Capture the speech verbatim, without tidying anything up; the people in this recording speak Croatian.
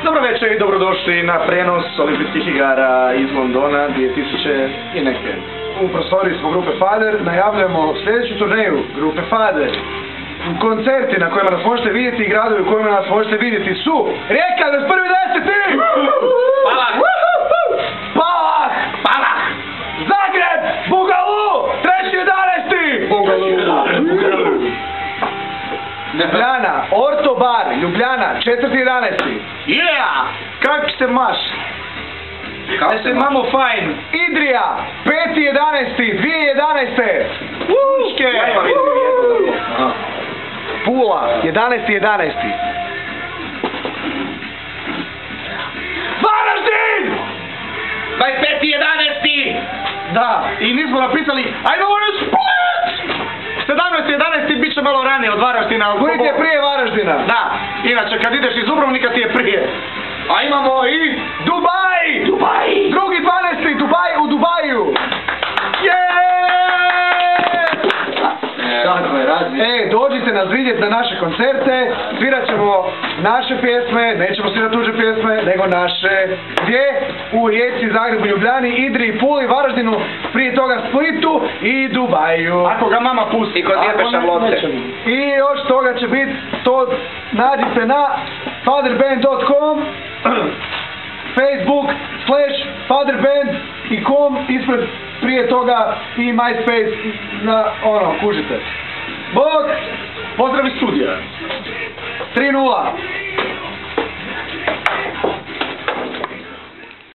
Dobro večer i dobrodošli na prenos olimpijskih igara iz Londona dvije tisuće i neke. U prostoriji smo grupe Fader, najavljamo sljedeću turneju grupe Fader. Koncerti na kojima nas možete vidjeti i gradovi u kojima nas možete vidjeti su Rijeka dvadeset prvi deseti Palach! Palach! Palach! Zagreb! Bugalu! treći jedanaesti Bugalu! Ljubljana, Orto bar, Ljubljana, četvrti jedanaesti Yeah! Kak se maš? Kako se mamo fajn? Idrija, peti jedanaesti dvije tisuće jedanaeste Uške! Ja imam jednu. Pula, jedanaesti jedanaesti Varaždin! dvadeset peti jedanaesti Da, i nismo napisali ajmo ono Split! sedamnaesti jedanaesti bit će malo ranije od Varaždina. Split je prije Varaždina. Da, inače kad ideš iz Dubrovnika ti je prije. A imamo i Dubaj! Dubaj! Drugi dvanaesti Dubaj u Dubaju! E, dođite nas vidjeti na naše koncerte, svirat ćemo naše pjesme, nećemo svirati tuđe pjesme, nego naše. Gdje? U Rijeci, Zagrebu, Ljubljani, Idri, Puli, Varaždinu, prije toga Splitu i Dubaju. Ako ga mama pusti. I kod Lijepe Šarlote. I još toga će biti, to nađite na fatherband dot com, Facebook, slash fatherband i com, ispred prije toga i MySpace, na ono, kužite. Bog! Pozdrav iz studija. tri nula